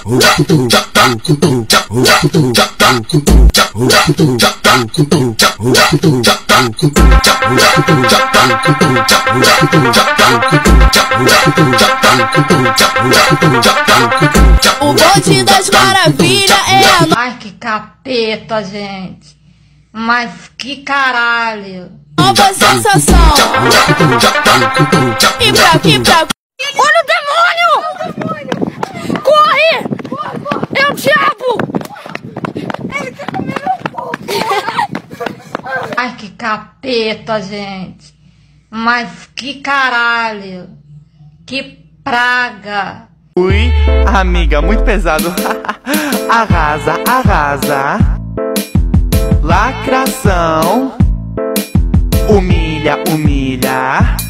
O bonde das maravilhas é a... Ai, que capeta, gente. Mas que caralho. nova sensação. E pra... Olha o demônio! Corre! É o diabo! Ele quer comer meu cu! Ai, que capeta, gente. Mas que caralho. Que praga. Ui, amiga, muito pesado. Arrasa, arrasa. Lacração. Humilha, humilha.